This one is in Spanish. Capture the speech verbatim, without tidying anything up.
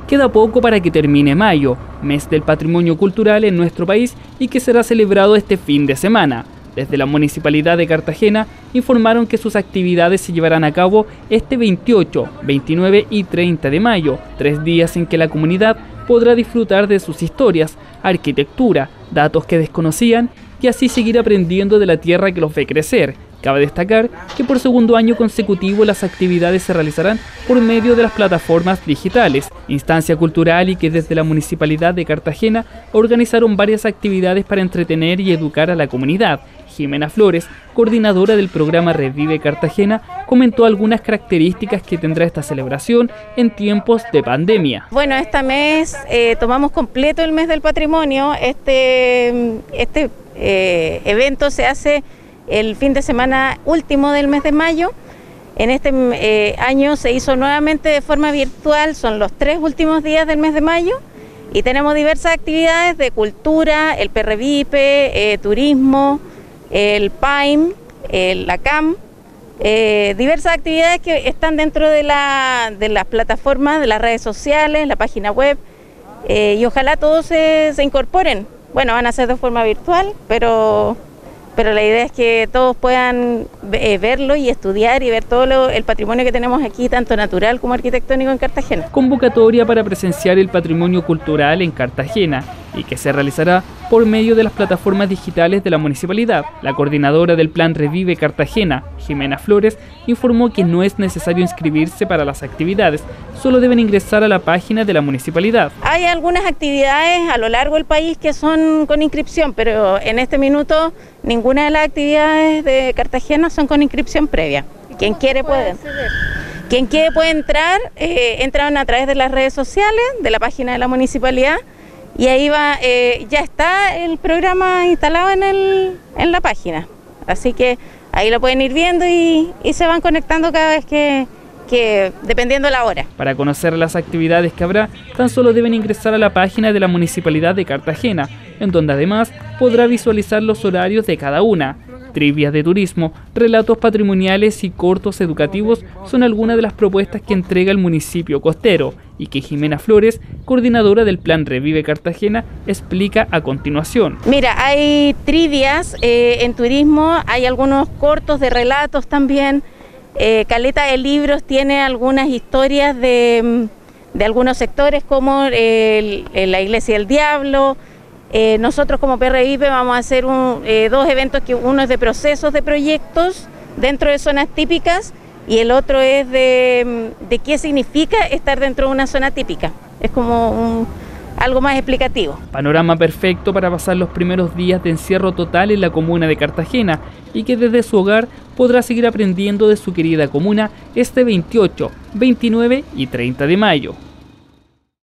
Queda poco para que termine mayo, mes del patrimonio cultural en nuestro país y que será celebrado este fin de semana. Desde la Municipalidad de Cartagena informaron que sus actividades se llevarán a cabo este veintiocho, veintinueve y treinta de mayo, tres días en que la comunidad podrá disfrutar de sus historias, arquitectura, datos que desconocían y así seguir aprendiendo de la tierra que los ve crecer. Cabe destacar que por segundo año consecutivo las actividades se realizarán por medio de las plataformas digitales, instancia cultural y que desde la Municipalidad de Cartagena organizaron varias actividades para entretener y educar a la comunidad. Jimena Flores, coordinadora del programa Revive Cartagena, comentó algunas características que tendrá esta celebración en tiempos de pandemia. Bueno, este mes eh, tomamos completo el mes del patrimonio. Este, este eh, evento se hace el fin de semana último del mes de mayo. En este eh, año se hizo nuevamente de forma virtual, son los tres últimos días del mes de mayo y tenemos diversas actividades de cultura, el Perrevipe, eh, turismo, el P A I M, el, la C A M, eh, diversas actividades que están dentro de, la, de las plataformas, de las redes sociales, la página web eh, y ojalá todos se, se incorporen. Bueno, van a ser de forma virtual, pero... pero la idea es que todos puedan eh, verlo y estudiar y ver todo lo, el patrimonio que tenemos aquí, tanto natural como arquitectónico en Cartagena. Convocatoria para presenciar el patrimonio cultural en Cartagena y que se realizará por medio de las plataformas digitales de la municipalidad. La coordinadora del Plan Revive Cartagena, Jimena Flores, informó que no es necesario inscribirse para las actividades, solo deben ingresar a la página de la municipalidad. Hay algunas actividades a lo largo del país que son con inscripción, pero en este minuto ninguna de las actividades de Cartagena son con inscripción previa. Quien quiere puede. Quien quiere puede entrar, eh, entran a través de las redes sociales, de la página de la municipalidad, y ahí va, eh, ya está el programa instalado en, el, en la página. Así que ahí lo pueden ir viendo y, y se van conectando cada vez que, que, dependiendo de la hora. Para conocer las actividades que habrá, tan solo deben ingresar a la página de la Municipalidad de Cartagena, en donde además podrá visualizar los horarios de cada una. Trivias de turismo, relatos patrimoniales y cortos educativos son algunas de las propuestas que entrega el municipio costero y que Jimena Flores, coordinadora del Plan Revive Cartagena, explica a continuación. Mira, hay trivias eh, en turismo, hay algunos cortos de relatos también, eh, Caleta de Libros tiene algunas historias de, de algunos sectores como el, el, la Iglesia del Diablo. Eh, nosotros como Perrevipe vamos a hacer un, eh, dos eventos, que uno es de procesos de proyectos dentro de zonas típicas y el otro es de, de qué significa estar dentro de una zona típica. Es como un, algo más explicativo. Panorama perfecto para pasar los primeros días de encierro total en la comuna de Cartagena y que desde su hogar podrá seguir aprendiendo de su querida comuna este veintiocho, veintinueve y treinta de mayo.